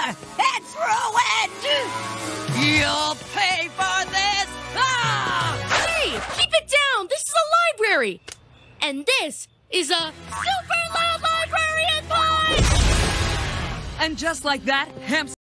It's ruined! You'll pay for this! Hey, keep it down! This is a library! And this is a super loud librarian voice! And just like that, Hamster